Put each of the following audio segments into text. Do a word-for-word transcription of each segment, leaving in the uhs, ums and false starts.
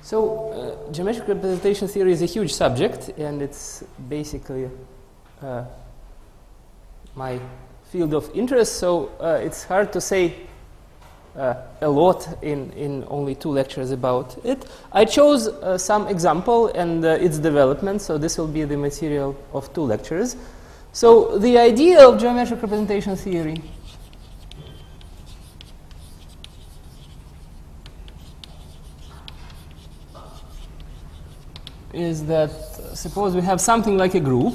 So, uh, geometric representation theory is a huge subject, and it's basically uh, my field of interest, so uh, it's hard to say uh, a lot in, in only two lectures about it. I chose uh, some example and uh, its development, so this will be the material of two lectures. So, the idea of geometric representation theory is that, uh, suppose we have something like a group.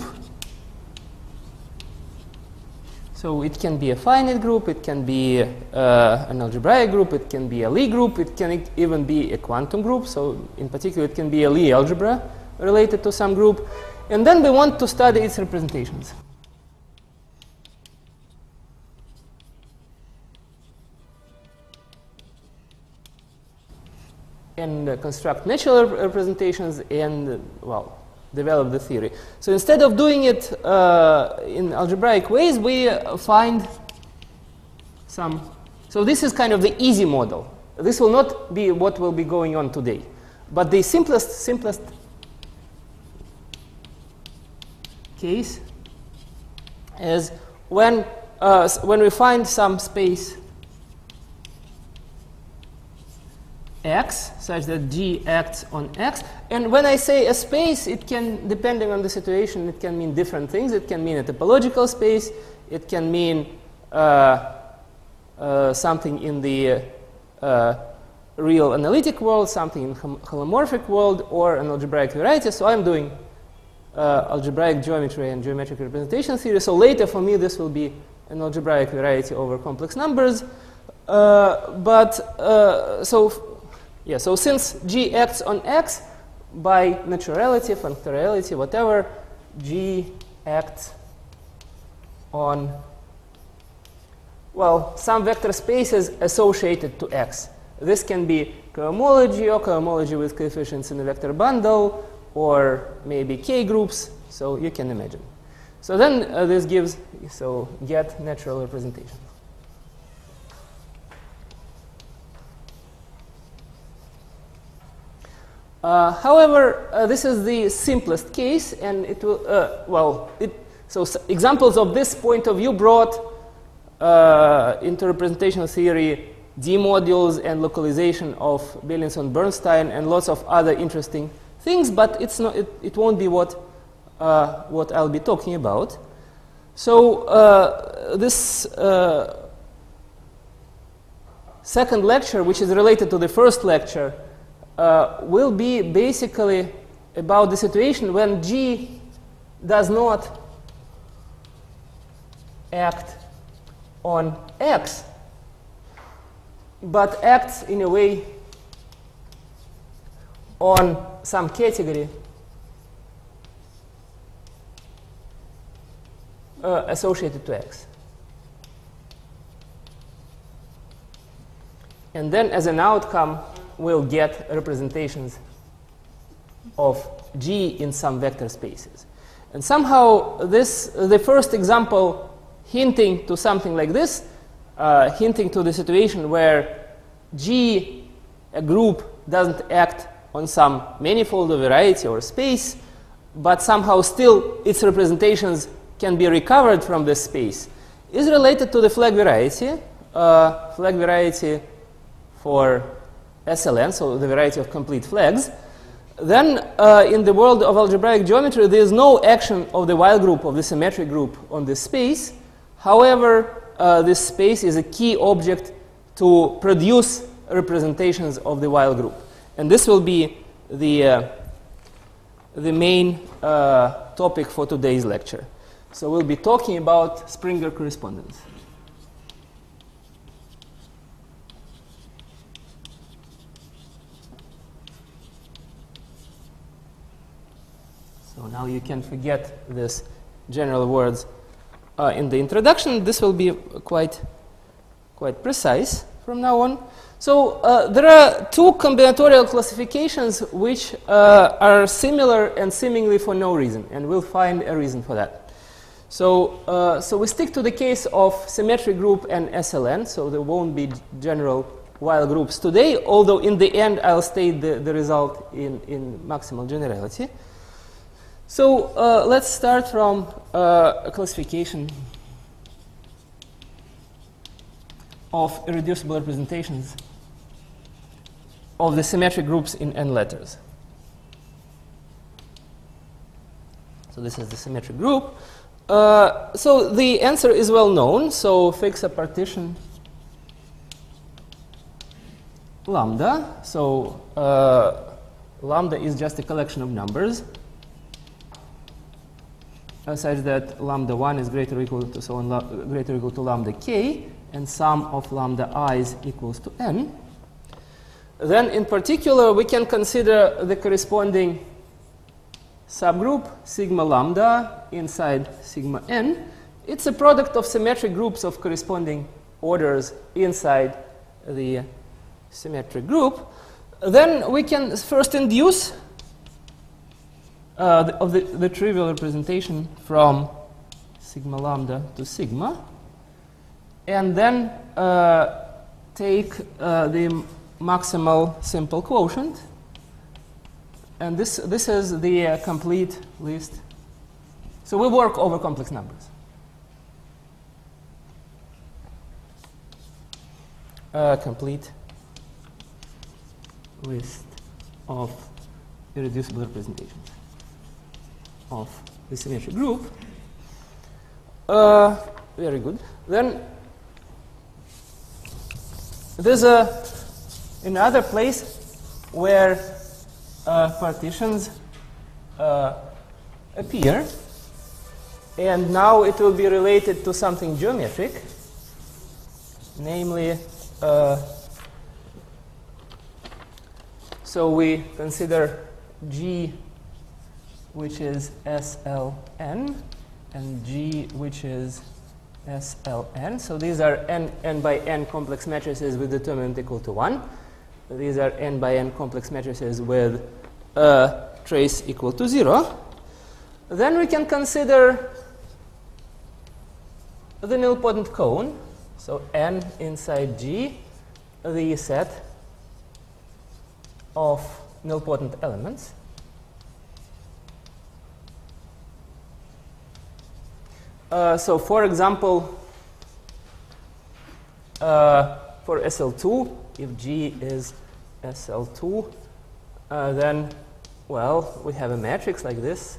So it can be a finite group, it can be uh, an algebraic group, it can be a Lie group, it can e even be a quantum group. So in particular, it can be a Lie algebra related to some group. And then we want to study its representations. And uh, construct natural rep representations and, uh, well, develop the theory. So instead of doing it uh, in algebraic ways, we uh, find some. So this is kind of the easy model. This will not be what will be going on today. But the simplest, simplest case is when, uh, when we find some space X, such that G acts on X. And when I say a space, it can, depending on the situation, it can mean different things. It can mean a topological space. It can mean uh, uh, something in the uh, real analytic world, something in hom holomorphic world, or an algebraic variety. So I'm doing uh, algebraic geometry and geometric representation theory. So later, for me, this will be an algebraic variety over complex numbers. Uh, but uh, so. Yeah, so since G acts on X, by naturality, functoriality, whatever, G acts on, well, some vector spaces associated to X. This can be cohomology or cohomology with coefficients in a vector bundle, or maybe K groups, so you can imagine. So then uh, this gives, so get natural representation. Uh, however, uh, this is the simplest case, and it will, uh, well, it, so s examples of this point of view brought uh, into representational theory D-modules and localization of Beilinson-Bernstein and lots of other interesting things, but it's not, it, it won't be what, uh, what I'll be talking about. So uh, this uh, second lecture, which is related to the first lecture, Uh, will be basically about the situation when G does not act on X, but acts in a way on some category uh, associated to X. And then as an outcome, we'll get representations of G in some vector spaces. And somehow this, the first example hinting to something like this, uh, hinting to the situation where G, a group, doesn't act on some manifold or variety or space, but somehow still its representations can be recovered from this space, is related to the flag variety, uh, flag variety for S L N, so the variety of complete flags. Then uh, in the world of algebraic geometry, there is no action of the Weil group, of the symmetric group, on this space. However, uh, this space is a key object to produce representations of the Weil group. And this will be the, uh, the main uh, topic for today's lecture. So we'll be talking about Springer correspondence. So now you can forget these general words uh, in the introduction. This will be quite, quite precise from now on. So uh, there are two combinatorial classifications which uh, are similar and seemingly for no reason, and we'll find a reason for that. So, uh, so we stick to the case of symmetric group and S L N, so there won't be general while groups today, although in the end I'll state the, the result in, in maximal generality. So uh, let's start from uh, a classification of irreducible representations of the symmetric groups in n letters. So this is the symmetric group. Uh, so the answer is well known. So fix a partition lambda. So uh, lambda is just a collection of numbers uh, such that lambda one is greater or equal to so on greater or equal to lambda k, and sum of lambda i's equals to n. Then in particular we can consider the corresponding subgroup sigma lambda inside sigma n. It's a product of symmetric groups of corresponding orders inside the symmetric group. Then we can first induce uh, the, of the, the trivial representation from sigma lambda to sigma, and then uh, take uh, the maximal simple quotient. And this, this is the uh, complete list. So we work over complex numbers. Uh, complete list of irreducible representations of the symmetric group. Uh, very good. Then there's a, another place where Uh, partitions uh, appear, and now it will be related to something geometric, namely, uh, so we consider G, which is S L N, and G, which is S L N. So these are n, n by n complex matrices with determinant equal to one. These are n by n complex matrices with a trace equal to zero. Then we can consider the nilpotent cone. So n inside G, the set of nilpotent elements. Uh, so for example, uh, for S L two, if G is S L two, uh, then, well, we have a matrix like this,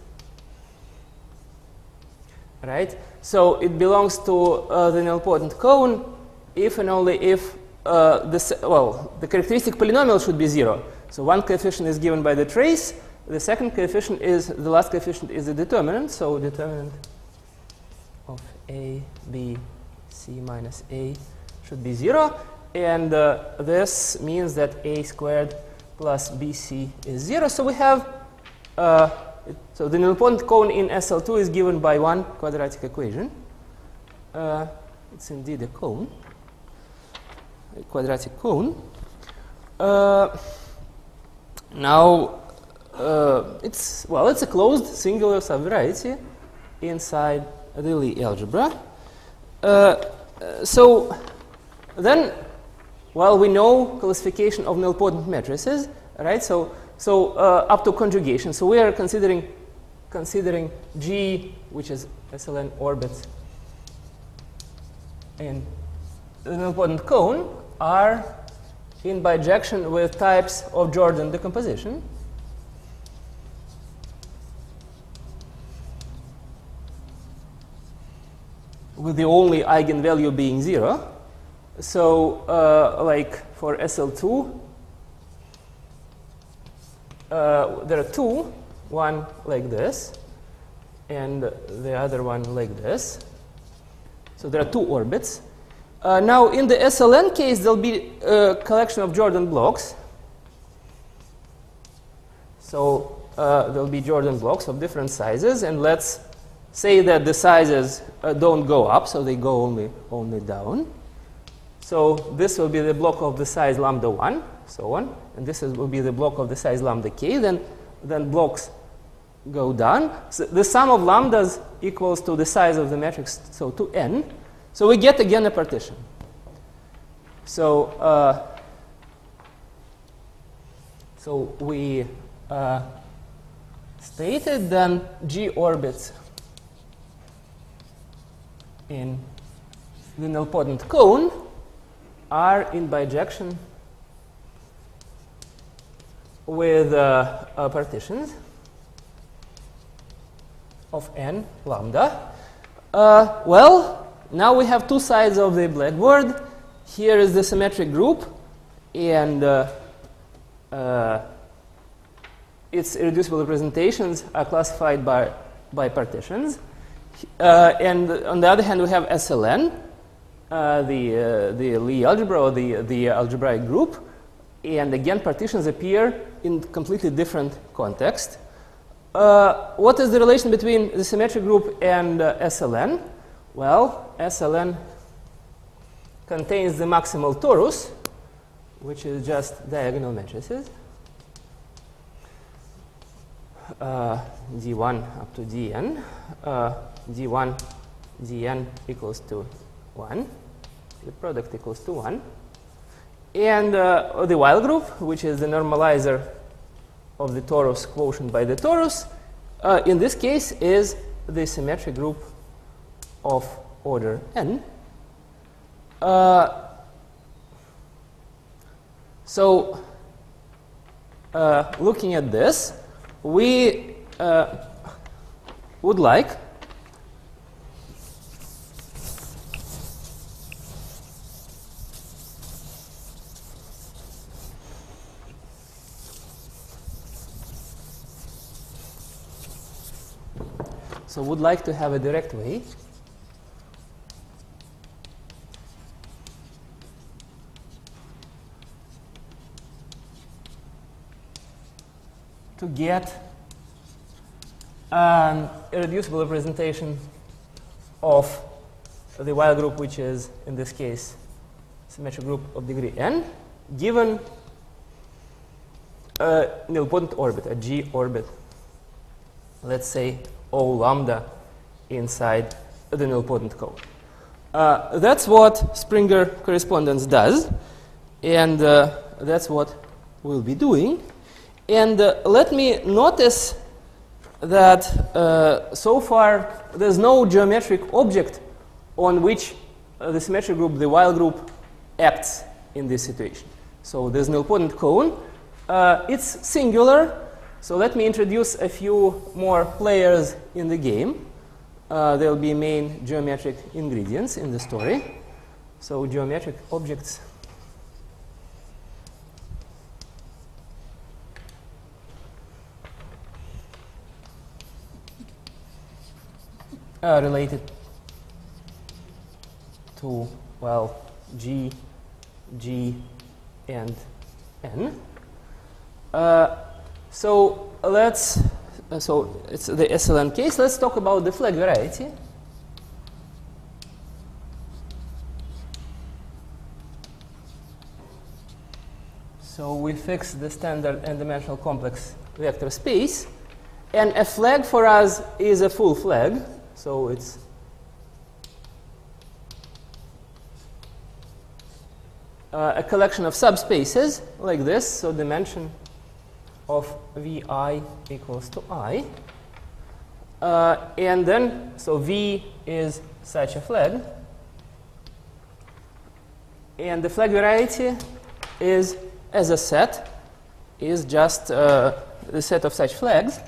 right? So it belongs to uh, the nilpotent cone if and only if uh, the, well, the characteristic polynomial should be zero. So one coefficient is given by the trace, the second coefficient is, the last coefficient is the determinant, so determinant of A, B, C minus A should be zero. And uh, this means that A squared plus B C is zero. So we have, uh, it, so the nilpotent cone in S L two is given by one quadratic equation. Uh, it's indeed a cone, a quadratic cone. Uh, now, uh, it's, well, it's a closed singular subvariety inside the Lie algebra. Uh, so then, well, we know classification of nilpotent matrices, right? So, so uh, up to conjugation. So we are considering considering G, which is S L N orbits, in the nilpotent cone are in bijection with types of Jordan decomposition. With the only eigenvalue being zero. So, uh, like for S L two, uh, there are two, one like this, and the other one like this. So there are two orbits. Uh, now, in the S L N case, there'll be a collection of Jordan blocks. So uh, there'll be Jordan blocks of different sizes, and let's say that the sizes uh, don't go up, so they go only only down. So this will be the block of the size lambda one, so on, and this is, will be the block of the size lambda k. Then, then blocks go down. So the sum of lambdas equals to the size of the matrix, so to n. So we get again a partition. So uh, So we uh, stated then G orbits in the nilpotent cone are in bijection with uh, uh, partitions of n lambda. Uh, well, now we have two sides of the blackboard. Here is the symmetric group, and uh, uh, its irreducible representations are classified by, by partitions. Uh, and on the other hand, we have S L N, uh, the, uh, the Lie algebra, or the, the algebraic group. And again, partitions appear in completely different context. Uh, what is the relation between the symmetric group and uh, S L N? Well, S L N contains the maximal torus, which is just diagonal matrices, uh, d one up to dn, uh, d one, dn equals to one, the product equals to one. And uh, the Weil group, which is the normalizer of the torus quotient by the torus, uh, in this case is the symmetric group of order n. Uh, so, uh, looking at this, we uh, would like So would like to have a direct way to get an irreducible representation of the Weil group, which is, in this case, symmetric group of degree n, given a nilpotent orbit, a G orbit, let's say O lambda inside the nilpotent cone. Uh, that's what Springer correspondence does, and uh, that's what we'll be doing. And uh, let me notice that uh, so far there's no geometric object on which uh, the symmetric group, the Weil group, acts in this situation. So there's nilpotent cone. Uh, it's singular. So let me introduce a few more players in the game. Uh, there'll be main geometric ingredients in the story. So geometric objects are related to, well, G, G, and N. Uh, So let's, uh, so it's the S L N case. Let's talk about the flag variety. So we fix the standard n-dimensional complex vector space, and a flag for us is a full flag. So it's uh, a collection of subspaces like this. So dimension of Vi equals to I. Uh, and then, so V is such a flag. And the flag variety is, as a set, is just uh, the set of such flags.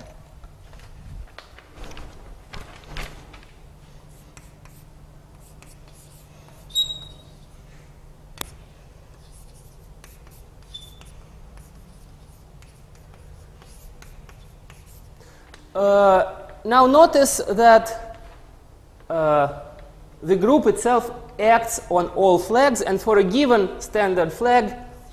Uh, now notice that uh, the group itself acts on all flags, and for a given standard flag,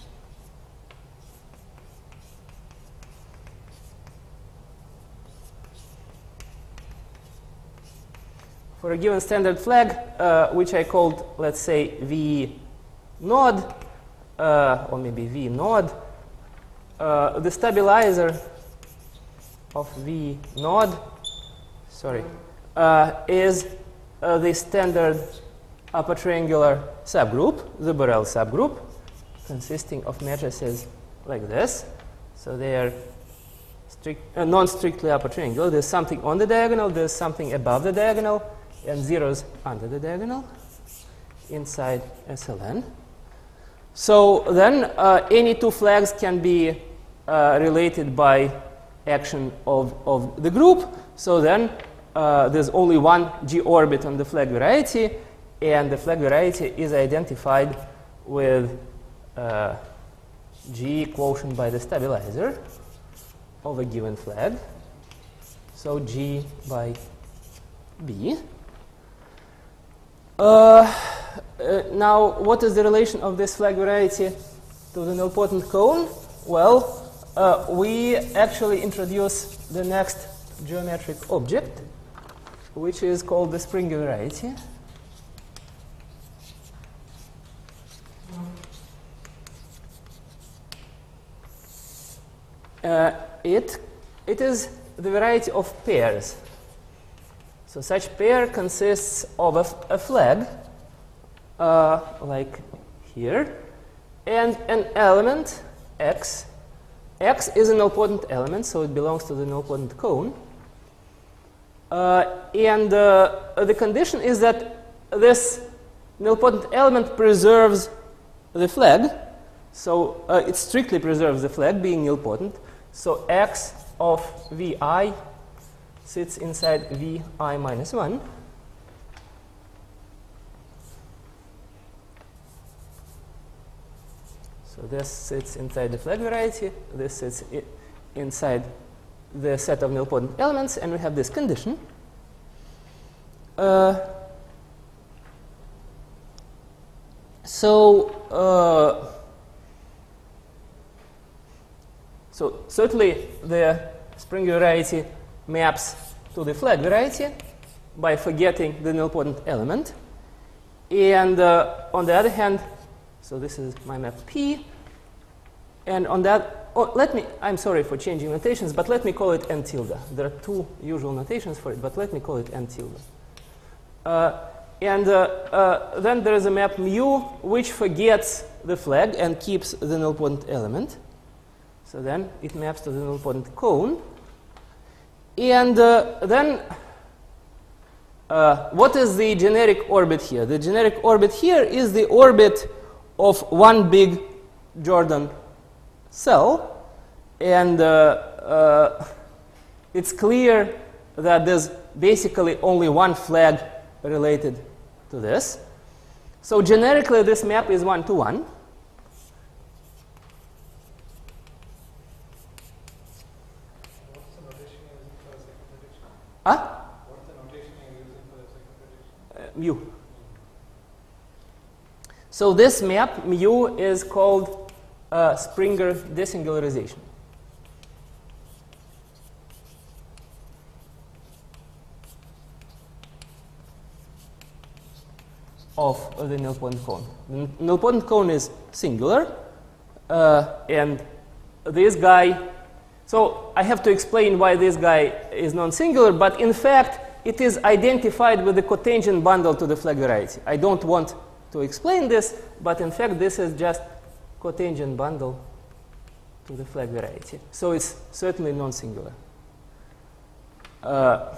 for a given standard flag, uh, which I called, let's say, V node, uh, or maybe V node, uh, the stabilizer of V node, sorry, uh, is uh, the standard upper triangular subgroup, the Borel subgroup, consisting of matrices like this. So they are strict, uh, non-strictly upper triangle. There's something on the diagonal, there's something above the diagonal, and zeros under the diagonal inside S L N. So then uh, any two flags can be uh, related by action of, of the group. So then uh, there's only one G orbit on the flag variety, and the flag variety is identified with uh, G quotient by the stabilizer of a given flag. So G by B. Uh, uh, now, what is the relation of this flag variety to the nilpotent cone? Well, uh, we actually introduce the next geometric object, which is called the Springer variety. Uh, it, it is the variety of pairs. So such pair consists of a, a flag, uh, like here, and an element, x. X is a nilpotent element, so it belongs to the nilpotent cone. Uh, and uh, the condition is that this nilpotent element preserves the flag. So uh, it strictly preserves the flag, being nilpotent. So x of vi sits inside vi minus one. So this sits inside the flag variety. This sits I inside the set of nilpotent elements, and we have this condition. Uh, so, uh, so certainly the Springer variety maps to the flag variety by forgetting the nilpotent element. And uh, on the other hand, so this is my map P. And on that, oh, let me, I'm sorry for changing notations, but let me call it N tilde. There are two usual notations for it, but let me call it N tilde. Uh, and uh, uh, then there is a map mu, which forgets the flag and keeps the nilpotent element. So then it maps to the nilpotent cone. And uh, then, uh, what is the generic orbit here? The generic orbit here is the orbit of one big Jordan cell. And uh, uh, it's clear that there's basically only one flag related to this. So generically, this map is one to one. Huh? What's the notation you're using for the second prediction? Uh, mu. So this map, mu, is called uh, Springer desingularization of uh, the nilpotent cone. The nilpotent cone is singular, uh, and this guy. So I have to explain why this guy is non-singular, but in fact, it is identified with the cotangent bundle to the flag variety. I don't want to explain this, but in fact, this is just cotangent bundle to the flag variety. So it's certainly non-singular. Uh,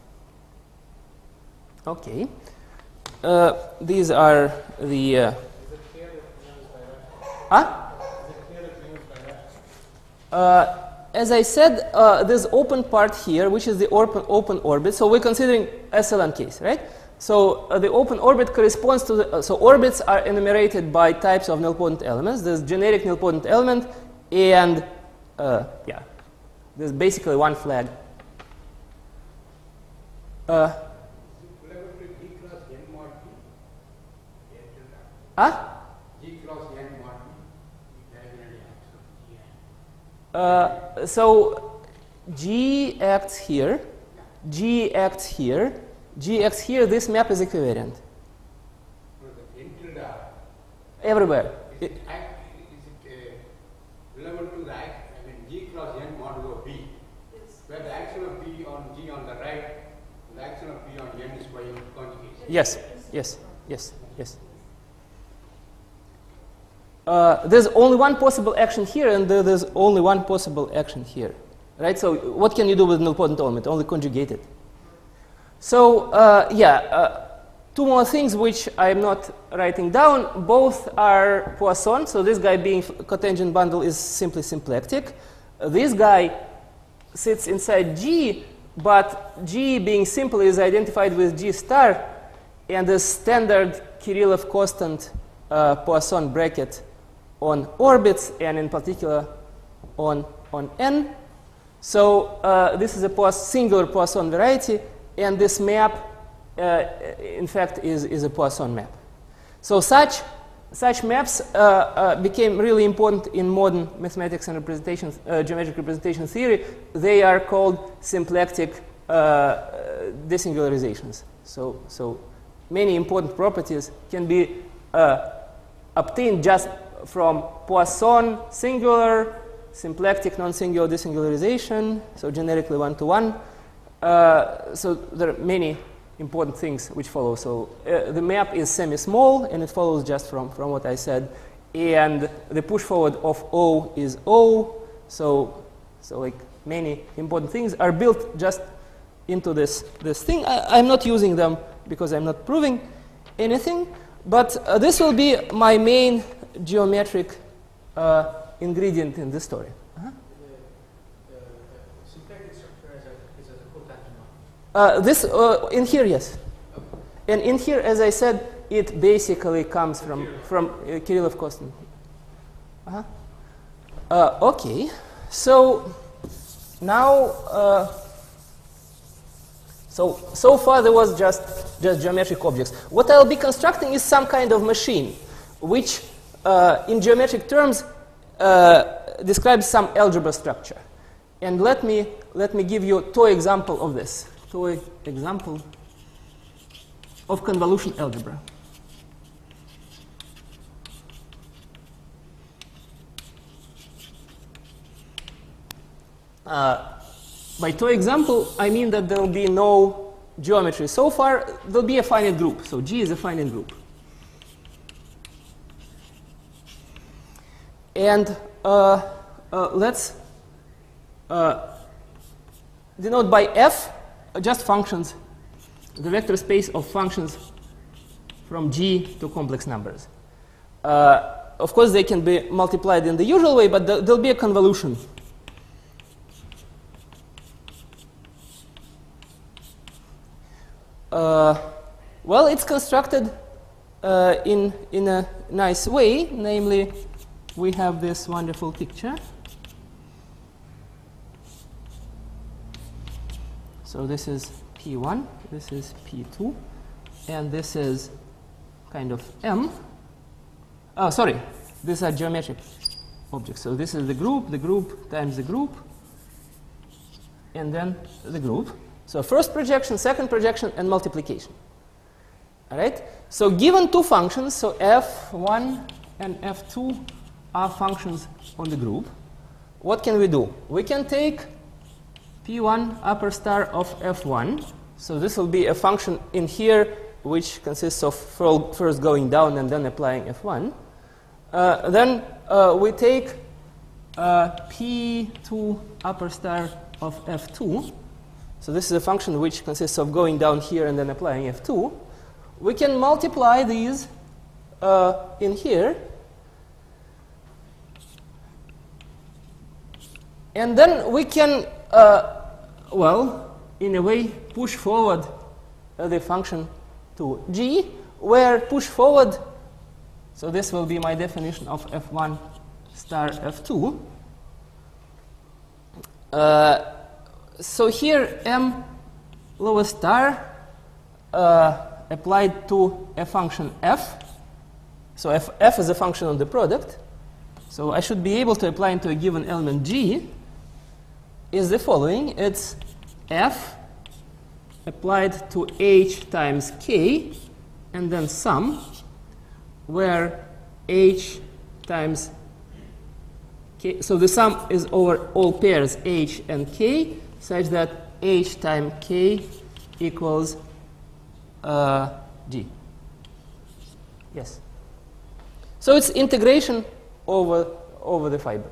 okay. Uh, these are the... Uh, Is it clear that mu is bidirectional? huh? Is it clear that mu is bidirectional? Uh, As I said, uh, this open part here, which is the open, open orbit, so we're considering S L N case, right? So uh, the open orbit corresponds to the, uh, so orbits are enumerated by types of nilpotent elements. There's generic nilpotent element, and uh, yeah, there's basically one flag. Uh, huh? Uh, so G acts here, G acts here, G acts here. This map is equivariant. Everywhere. Is it, act, is it uh, relevant to the act, I mean G cross N modulo B, yes. Where the action of B on G on the right, the action of B on N is by conjugation? Yes, yes, yes, yes. uh, there's only one possible action here, and there, there's only one possible action here, right? So what can you do with nilpotent element? Only conjugate it. So uh, yeah, uh, two more things which I'm not writing down. Both are Poisson. So this guy being cotangent bundle is simply symplectic. Uh, this guy sits inside G, but G being simple is identified with G star, and the standard Kirillov constant uh, Poisson bracket on orbits, and in particular on, on N. So uh, this is a Poiss singular Poisson variety, and this map, uh, in fact, is, is a Poisson map. So such, such maps uh, uh, became really important in modern mathematics and representation, uh, geometric representation theory. They are called symplectic uh, desingularizations. So, so many important properties can be uh, obtained just from Poisson singular, symplectic non-singular desingularization, so generically one-to-one. Uh, so there are many important things which follow. So uh, the map is semi-small, and it follows just from, from what I said. And the push forward of O is O. So, so like many important things are built just into this, this thing. I, I'm not using them because I'm not proving anything. But uh, this will be my main geometric uh, ingredient in this story. Uh-huh. Uh, this uh, in here, yes, and in here, as I said, it basically comes from from uh, Kirillov constant. Uh-huh. Uh, okay, so now, uh, so so far there was just just geometric objects. What I'll be constructing is some kind of machine, which, uh, in geometric terms, uh, describes some algebra structure. And let me let me give you a toy example of this. Toy example of convolution algebra. Uh, by toy example, I mean that there will be no geometry. So far, there will be a finite group. So G is a finite group. And uh, uh, let's uh, denote by F just functions, the vector space of functions from G to complex numbers. Uh, of course, they can be multiplied in the usual way, but th there'll be a convolution. Uh, well, it's constructed uh, in, in a nice way, namely, we have this wonderful picture. So this is P one, this is P two, and this is kind of M. Oh, sorry, these are geometric objects. So this is the group, the group times the group, and then the group. So first projection, second projection, and multiplication. All right? So given two functions, so F one and F two are functions on the group, what can we do? We can take P one upper star of F one. So this will be a function in here which consists of first going down and then applying F one. Uh, then uh, we take uh, P two upper star of F two. So this is a function which consists of going down here and then applying F two. We can multiply these uh, in here. And then we can, uh, well, in a way, push forward uh, the function to G, where push forward, so this will be my definition of F one star F two. Uh, so here, M lower star uh, applied to a function F. So F, F is a function of the product. So I should be able to apply into a given element G is the following. It's F applied to H times K and then sum, where H times K, so the sum is over all pairs H and K, such that H times K equals uh, G. Yes? So it's integration over, over the fiber.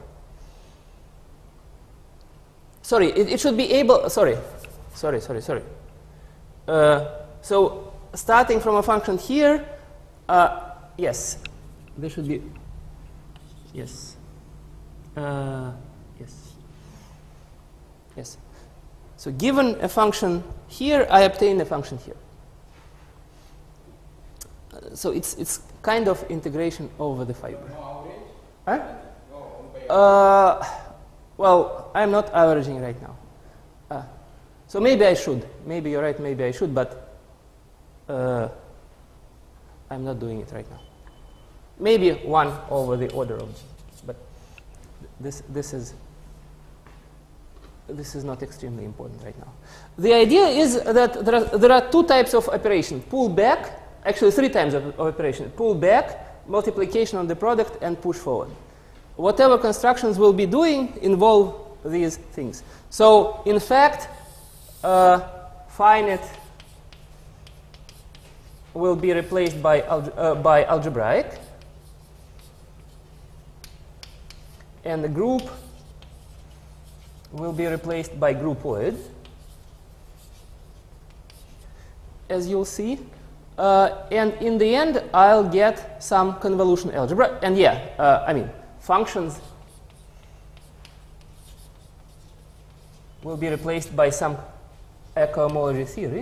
Sorry, it, it should be able, sorry, sorry, sorry, sorry. Uh, so starting from a function here, uh, yes, there should be, yes, uh, yes, yes. So given a function here, I obtain a function here. Uh, so it's, it's kind of integration over the fiber. Huh? Uh, well, I'm not averaging right now. Uh, so maybe I should. Maybe you're right, maybe I should, but uh, I'm not doing it right now. Maybe one over the order of G, but this, this is This is not extremely important right now. The idea is that there are, there are two types of operation: pull back, actually three types of, of operation: pull back, multiplication on the product, and push forward. Whatever constructions we'll be doing involve these things. So in fact, uh, finite will be replaced by, alge uh, by algebraic, and the group will be replaced by groupoid, as you'll see. Uh, and in the end, I'll get some convolution algebra. And yeah, uh, I mean, functions will be replaced by some ecohomology theory.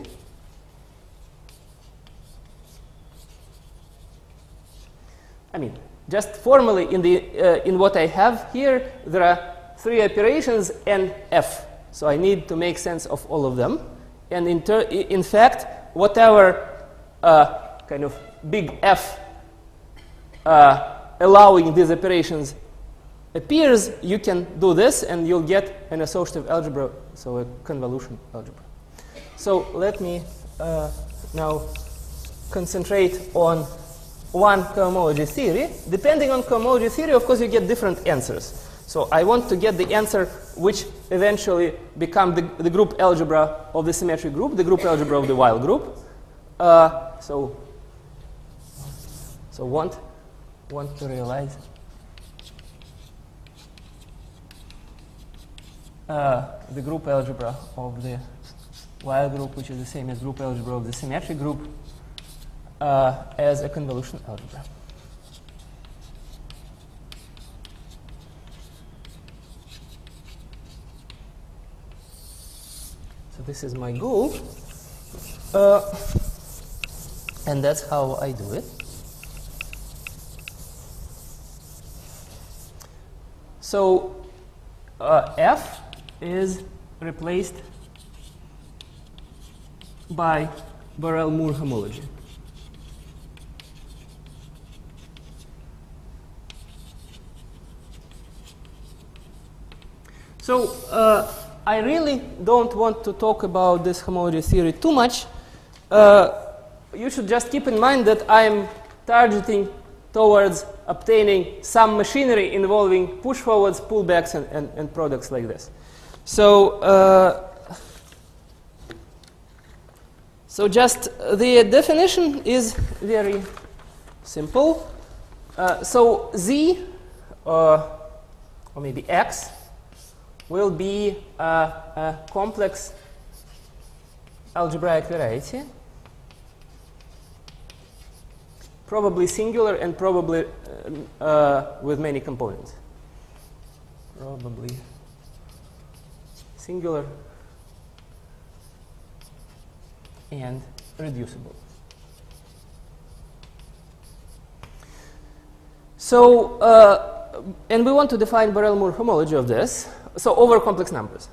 I mean, just formally in, the, uh, in what I have here, there are three operations and f. So I need to make sense of all of them. And in, ter in fact, whatever uh, kind of big F uh, allowing these operations appears, you can do this, and you'll get an associative algebra, so a convolution algebra. So let me uh, now concentrate on one cohomology theory. Depending on cohomology theory, of course, you get different answers. So I want to get the answer which eventually become the, the group algebra of the symmetric group, the group algebra of the Weil group. Uh, so, so want, want to realize uh, the group algebra of the Weil group, which is the same as group algebra of the symmetric group, uh, as a convolution algebra. So this is my goal, uh, and that's how I do it. So uh, F is replaced by Borel-Moore homology. So uh, I really don't want to talk about this homology theory too much. Uh, you should just keep in mind that I'm targeting towards obtaining some machinery involving push forwards, pullbacks, and, and, and products like this. So, uh, so just the definition is very simple. Uh, so Z, uh, or maybe X, will be a, a complex algebraic variety, probably singular and probably uh, uh, with many components. Probably singular and reducible. So, uh, and we want to define Borel-Moore homology of this. So over complex numbers.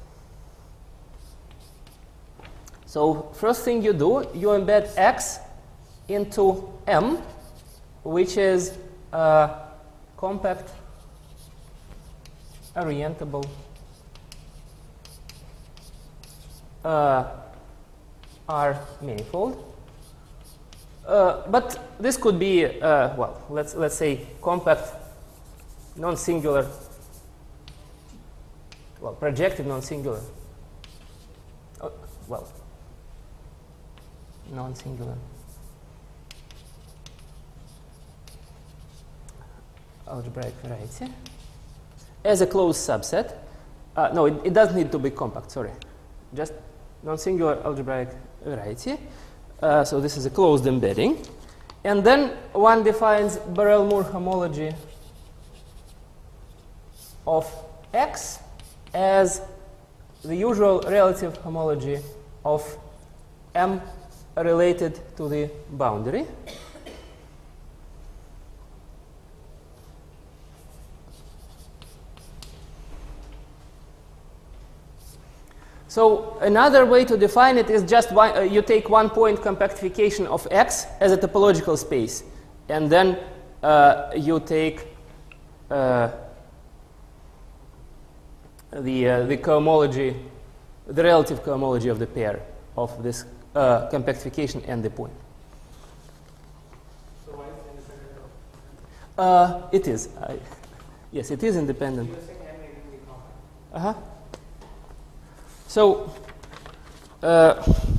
So first thing you do, you embed X into M, which is a compact orientable uh, R manifold. Uh, but this could be, uh, well, let's let's say compact non-singular. Well, projective non-singular. Oh, well, non-singular algebraic variety as a closed subset. Uh, no, it, it doesn't need to be compact, sorry. Just non-singular algebraic variety. Uh, so this is a closed embedding. And then one defines Borel-Moore homology of X as the usual relative homology of M related to the boundary. So another way to define it is just one, uh, you take one point compactification of X as a topological space, and then uh, you take uh, the uh, the cohomology, the relative cohomology of the pair of this uh, compactification and the point. So why is it independent of? Uh, it is. I, yes, it is independent. You're saying M may be compact. Uh huh. So, uh,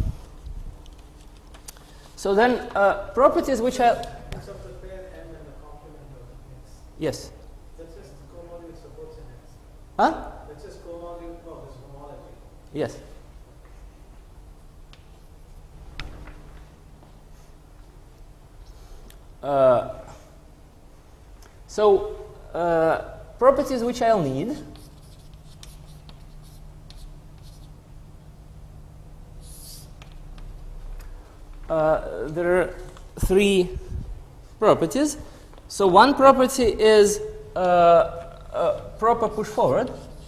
so then uh, properties which are It's of the pair M and the complement of X. yes. That's just cohomology which supports an X. Huh? That's just cohomology of this homology. Yes. Uh, so uh, properties which I'll need. Uh, there are three properties. So one property is uh, uh, proper push forward.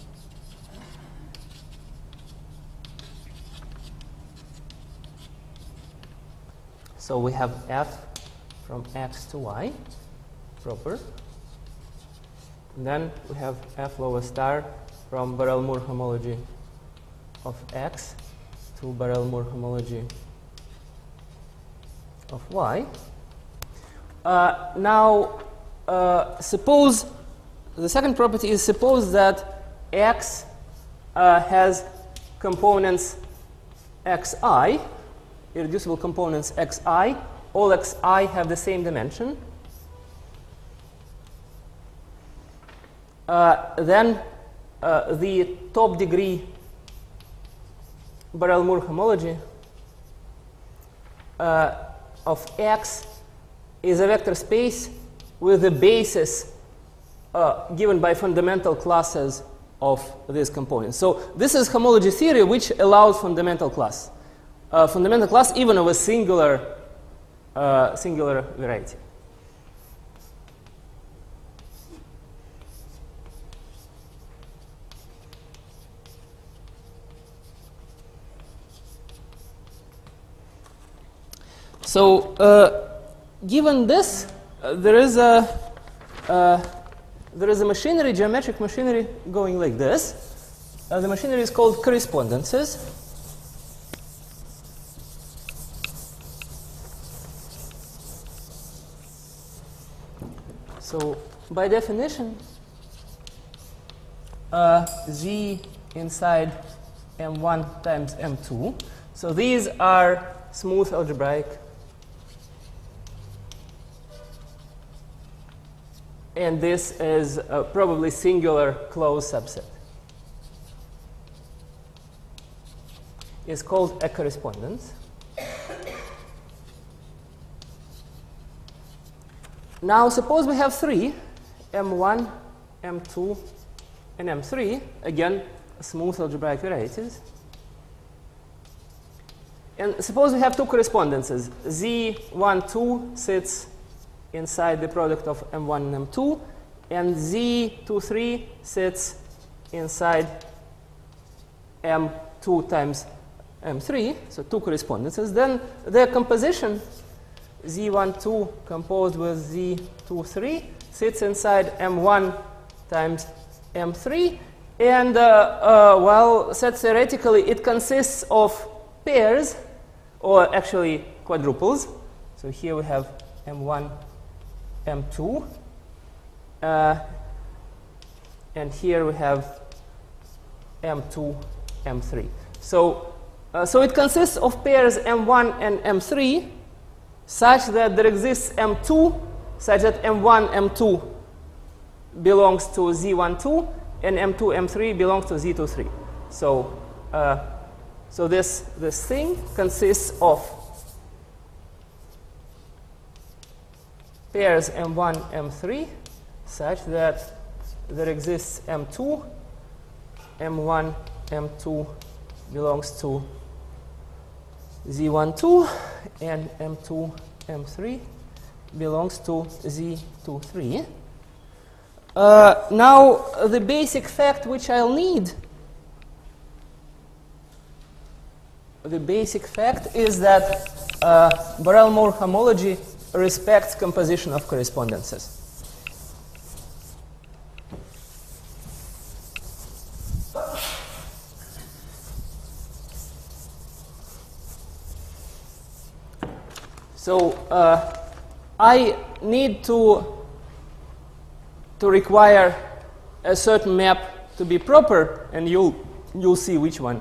So we have f from x to y, proper. And then we have f lower star from Borel-Moore homology of x to Borel-Moore homology of y. Uh, now, uh, suppose the second property is suppose that x uh, has components xi, irreducible components xi. All xi have the same dimension. Uh, then uh, the top degree Borel-Moore homology uh, of X is a vector space with a basis uh, given by fundamental classes of these components. So this is homology theory which allows fundamental class. Uh, fundamental class even of a singular, uh, singular variety. So, uh, given this, uh, there is a uh, there is a machinery, geometric machinery, going like this. Uh, the machinery is called correspondences. So, by definition, uh, Z inside M one times M two. So these are smooth algebraic. And this is uh, probably singular closed subset. It's called a correspondence. Now suppose we have three, M one, M two, and M three, again, smooth algebraic varieties. And suppose we have two correspondences. Z one, two sits inside the product of M one and M two, and Z two, three sits inside M two times M three, so two correspondences. Then their composition, Z one, two composed with Z two, three, sits inside M one times M three, and, uh, uh, well, said theoretically, it consists of pairs, or actually quadruples. So here we have M one, M two, uh, and here we have M two, M three. So, uh, so it consists of pairs M one and M three such that there exists M two such that M one, M two belongs to Z one two, and M two, M three belongs to Z two three. So, uh, so this, this thing consists of pairs M one, M three, such that there exists M two, M one, M two belongs to Z one two, and M two, M three belongs to Z two three. Uh, now, the basic fact which I'll need, the basic fact is that uh, Borel-Moore homology respects composition of correspondences. So uh, I need to, to require a certain map to be proper, and you'll, you'll see which one.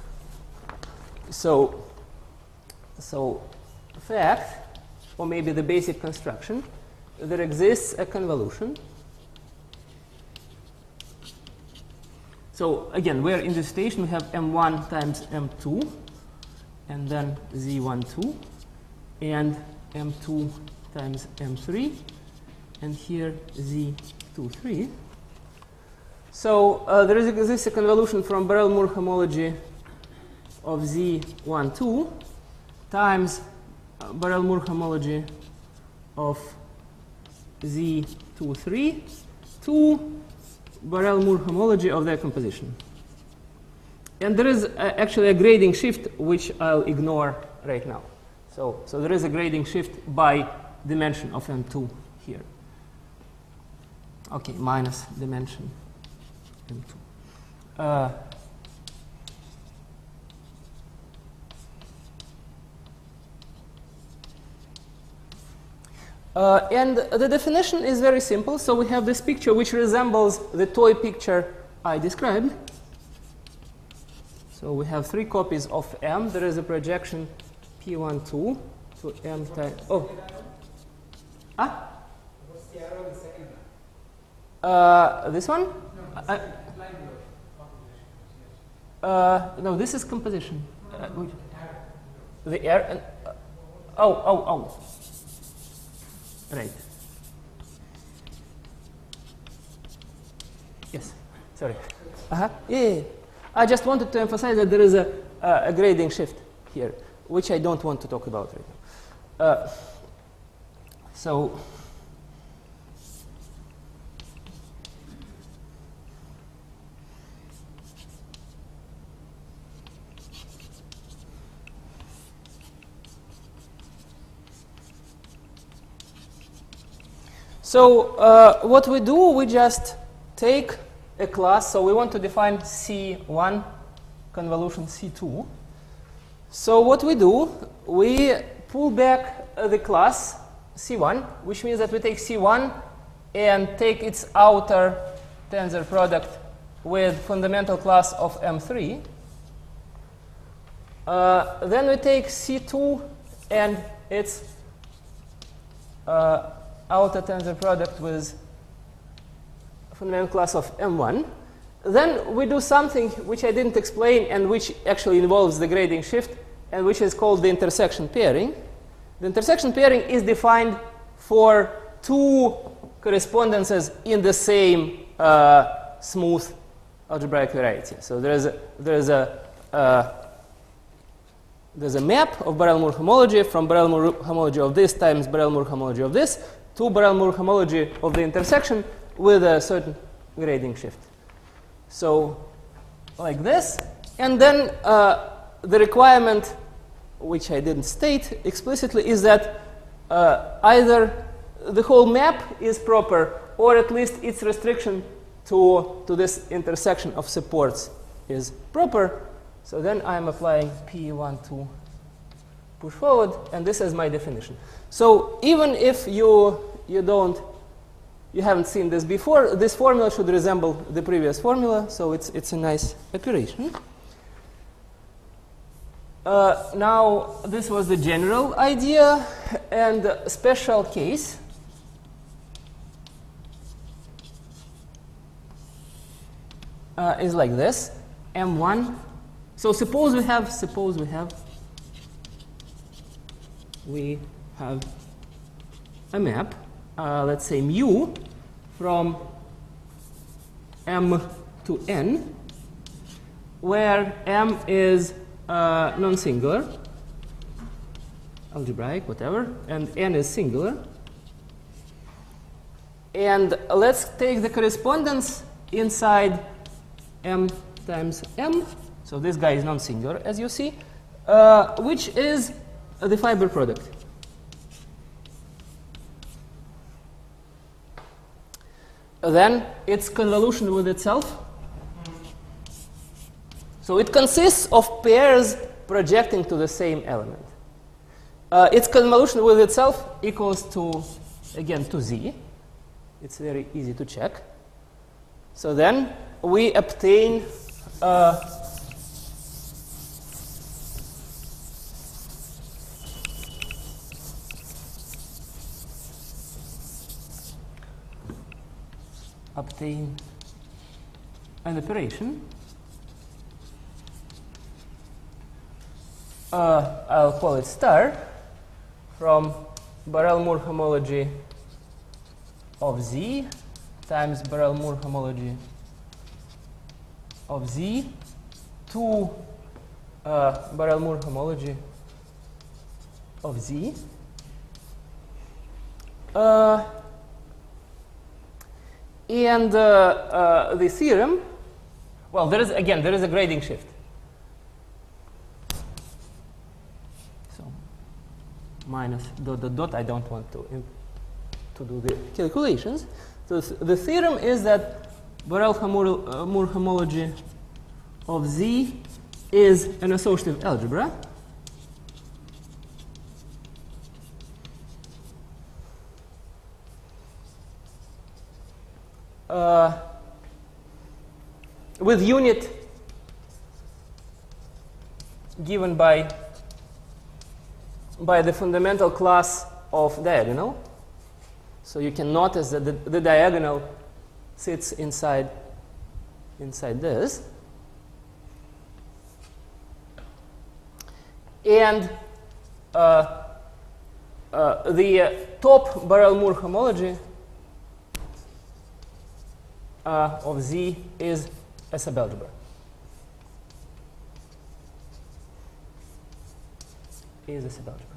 So, so fact, or maybe the basic construction, there exists a convolution. So again, we're in this station, we have M one times M two, and then Z one two. And M two times M three, and here Z two three. So uh, there is exists a convolution from Borel-Moore homology of Z one two times uh, Borel-Moore homology of Z two three to Borel-Moore homology of their composition. And there is uh, actually a grading shift which I'll ignore right now. So, so there is a grading shift by dimension of M two here. Okay, minus dimension M two. Uh, uh, and the definition is very simple. So we have this picture which resembles the toy picture I described. So we have three copies of M. There is a projection P one two to M times. Oh. Ah? What's the arrow in the second line? Uh, this one? No, I, line below. Composition. Yes. uh, no, this is composition. Uh, which, the air. Uh, oh, oh, oh. Right. Yes. Sorry. Uh-huh. Yeah, yeah, yeah. I just wanted to emphasize that there is a, uh, a grading shift here, which I don't want to talk about right now. Uh, so, so uh, what we do, we just take a class. So we want to define C one, convolution C two. So what we do, we pull back uh, the class C one, which means that we take C one and take its outer tensor product with fundamental class of M three. Uh, then we take C two and its uh, outer tensor product with fundamental class of M one. Then we do something which I didn't explain and which actually involves the grading shift, and which is called the intersection pairing. The intersection pairing is defined for two correspondences in the same uh, smooth algebraic variety. So there is a, there is a uh, there's a map of Borel-Moore homology from Borel-Moore homology of this times Borel-Moore homology of this to Borel-Moore homology of the intersection with a certain grading shift. So like this, and then uh, the requirement, which I didn't state explicitly, is that uh, either the whole map is proper, or at least its restriction to, to this intersection of supports is proper. So then I'm applying P one to push forward, and this is my definition. So even if you, you don't You haven't seen this before, this formula should resemble the previous formula, so it's, it's a nice operation. Uh, now, this was the general idea, and a special case uh, is like this, M one. So suppose we have, suppose we have, we have a map, uh, let's say mu from M to N, where M is uh, non-singular, algebraic, whatever, and N is singular. And let's take the correspondence inside M times M. So this guy is non-singular, as you see, uh, which is the fiber product. Then it's convolution with itself. So it consists of pairs projecting to the same element. Uh, its convolution with itself equals to, again, to Z. It's very easy to check. So then we obtain uh, obtain an operation. Uh, I'll call it star from Borel-Moore homology of Z times Borel-Moore homology of Z to uh, Borel-Moore homology of Z. Uh, and uh, uh, the theorem, well, there is, again, there is a grading shift. So minus dot dot dot, I don't want to, to do the calculations. So th the theorem is that Borel-Moore homology of Z is an associative algebra. Uh, with unit given by by the fundamental class of diagonal. So you can notice that the, the diagonal sits inside inside this. And uh, uh, the uh, top Borel-Moore homology Uh, of Z is a subalgebra. Is a subalgebra.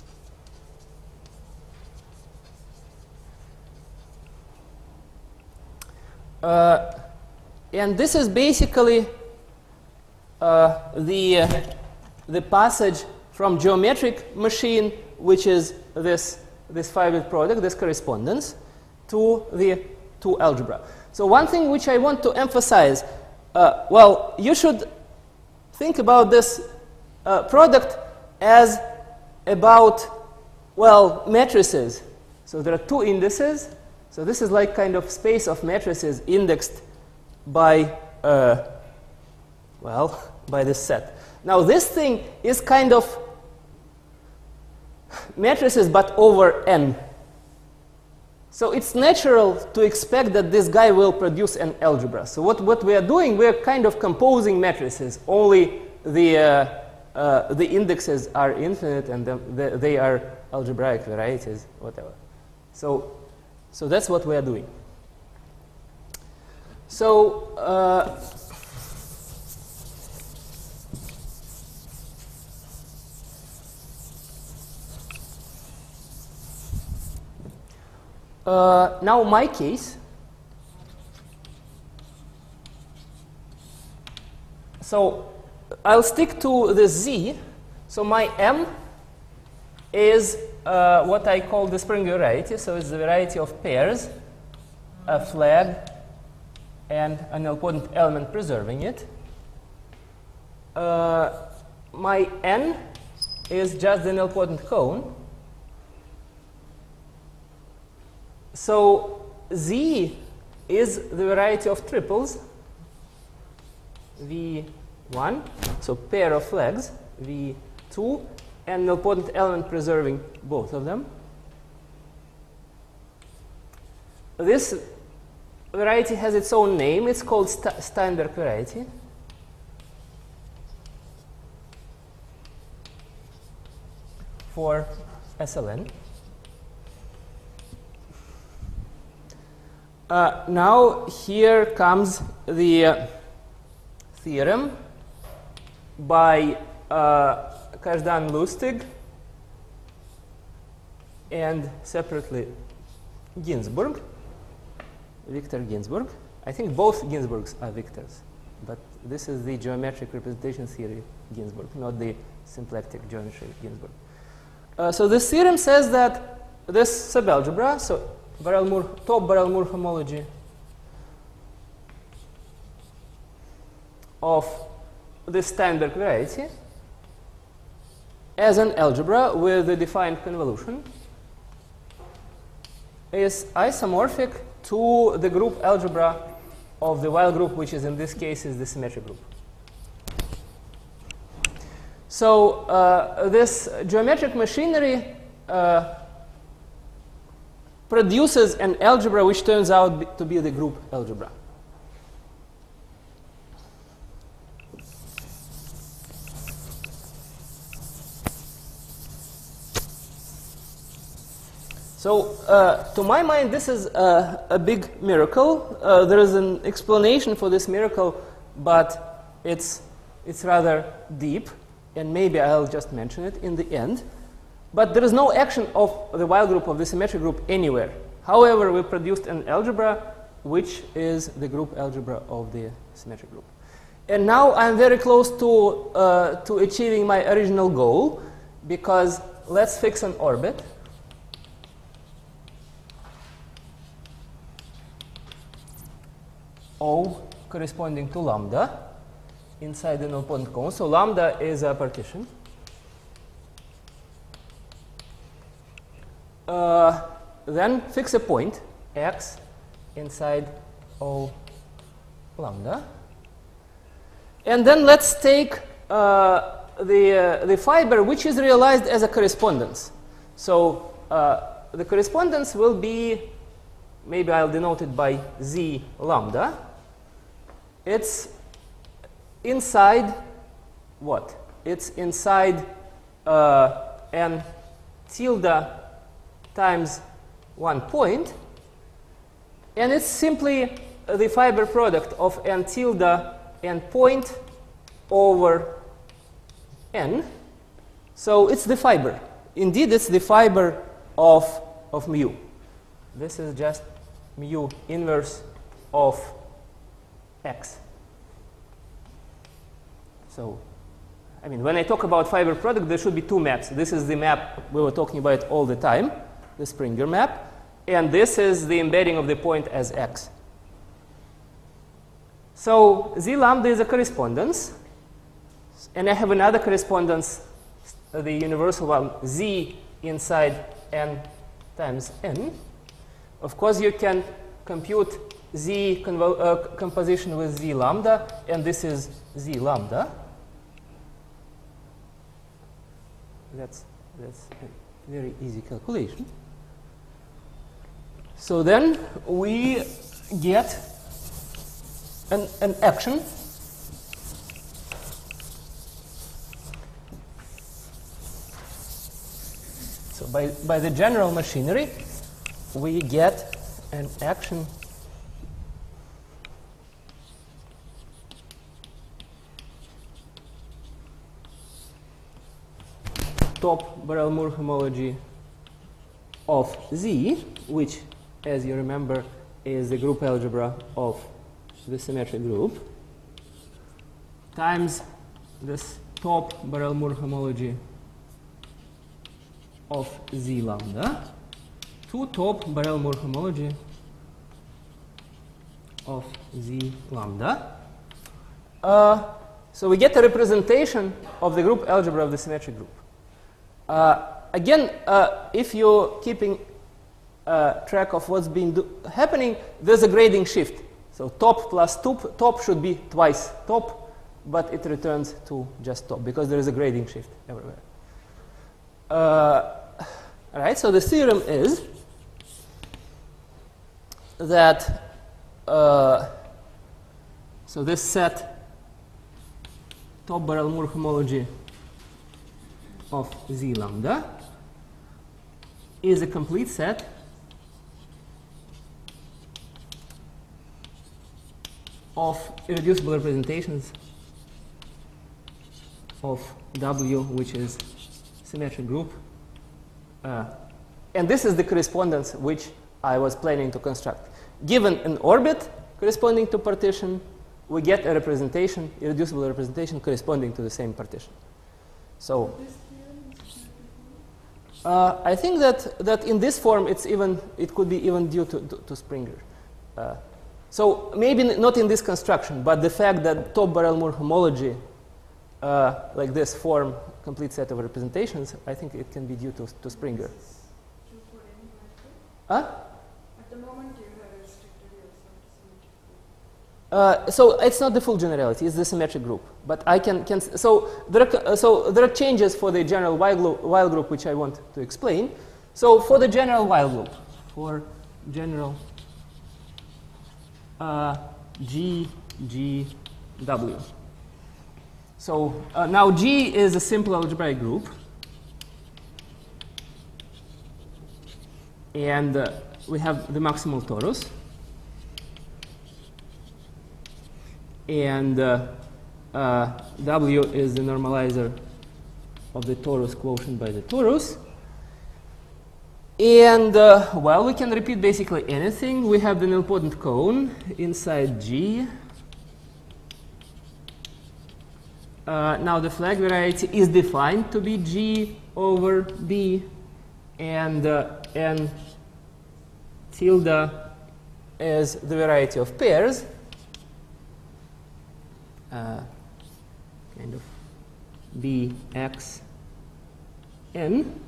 Uh, and this is basically uh, the uh, the passage from geometric machine, which is this this five-bit product, this correspondence, to the to algebra. So one thing which I want to emphasize, uh, well, you should think about this uh, product as about, well, matrices. So there are two indices. So this is like kind of space of matrices indexed by, uh, well, by this set. Now this thing is kind of matrices but over n. So it's natural to expect that this guy will produce an algebra. So what, what we are doing, we are kind of composing matrices. Only the, uh, uh, the indexes are infinite and the, the, they are algebraic varieties, whatever. So, so that's what we are doing. So uh, Uh, now my case, so I'll stick to the Z. So my M is uh, what I call the Springer variety. So it's the variety of pairs, a flag, and an nilpotent element preserving it. Uh, my N is just the nilpotent cone. So Z is the variety of triples, V one, so pair of flags, V two, and nilpotent element preserving both of them. This variety has its own name. It's called St Steinberg variety. For S L N. Uh, now here comes the uh, theorem by uh, Kazhdan-Lustig and separately Ginzburg, Victor Ginzburg. I think both Ginzburgs are Victors, but this is the geometric representation theory Ginzburg, not the symplectic geometry Ginzburg. Uh, so this theorem says that this subalgebra, so Borel-Moore, top Borel-Moore homology of the Steinberg variety as an algebra with a defined convolution is isomorphic to the group algebra of the Weil group, which is in this case is the symmetric group. So uh, this geometric machinery uh, produces an algebra which turns out be to be the group algebra. So, uh, to my mind, this is uh, a big miracle. Uh, there is an explanation for this miracle, but it's, it's rather deep, and maybe I'll just mention it in the end. But there is no action of the Weil group, of the symmetric group, anywhere. However, we produced an algebra which is the group algebra of the symmetric group. And now I'm very close to, uh, to achieving my original goal, because let's fix an orbit. O corresponding to lambda inside the null point cone. So lambda is a partition. Uh, then fix a point x inside O lambda. And then let's take uh, the, uh, the fiber which is realized as a correspondence. So uh, the correspondence will be, maybe I'll denote it by z lambda. It's inside what? It's inside uh, n tilde times one point, and it's simply the fiber product of n tilde and point over n. So it's the fiber. Indeed, it's the fiber of, of mu. This is just mu inverse of x. So, I mean, when I talk about fiber product, there should be two maps. This is the map we were talking about all the time, the Springer map, and this is the embedding of the point as x. So z lambda is a correspondence, and I have another correspondence, the universal one, z inside n times n. Of course, you can compute z uh, composition with z lambda, and this is z lambda. That's, that's a very easy calculation. So then we get an, an action so by, by the general machinery we get an action top Borel-Moore homology of Z, which, as you remember, is the group algebra of the symmetric group, times this top Borel-Moore homology of Z lambda to top Borel-Moore homology of Z lambda. Uh, so we get a representation of the group algebra of the symmetric group. Uh, again, uh, if you're keeping uh, track of what's been do happening, there's a grading shift. So top plus top, top should be twice top, but it returns to just top because there is a grading shift everywhere. Uh, all right, so the theorem is that uh, so this set top barrel Moore homology of Z lambda is a complete set of irreducible representations of W, which is symmetric group. Uh, and this is the correspondence which I was planning to construct. Given an orbit corresponding to partition, we get a representation, irreducible representation corresponding to the same partition. So uh, I think that, that in this form it's even, it could be even due to, to, to Springer. Uh, so maybe not in this construction, but the fact that top barrel Moore homology uh, like this form complete set of representations, I think it can be due to, to Springer. Huh? At the moment you have restricted yourself to symmetric group. Uh, so it's not the full generality, it's the symmetric group. But I can, can so, there are, uh, so there are changes for the general while, while group which I want to explain. So for the general while group, for general uh, G, G, W. So uh, now G is a simple algebraic group. And uh, we have the maximal torus. And uh, uh, W is the normalizer of the torus quotient by the torus. And uh, well, we can repeat basically anything. We have the nilpotent cone inside G. Uh, now the flag variety is defined to be G over B, and uh, N tilde is the variety of pairs, uh, kind of B, X, N,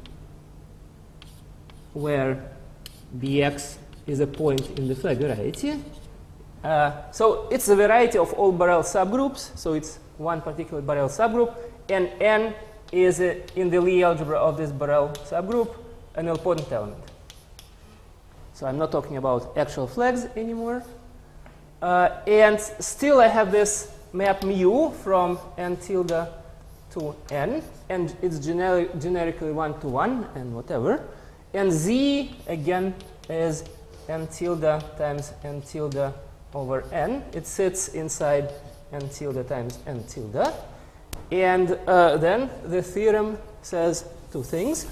where B X is a point in the flag variety. Uh, so it's a variety of all Borel subgroups, so it's one particular Borel subgroup, and N is uh, in the Lie algebra of this Borel subgroup an nilpotent element. So I'm not talking about actual flags anymore. Uh, and still I have this map mu from N tilde to N, and it's generic, generically one to one and whatever. And Z again is N tilde times N tilde over N. It sits inside N tilde times N tilde. And uh, then the theorem says two things.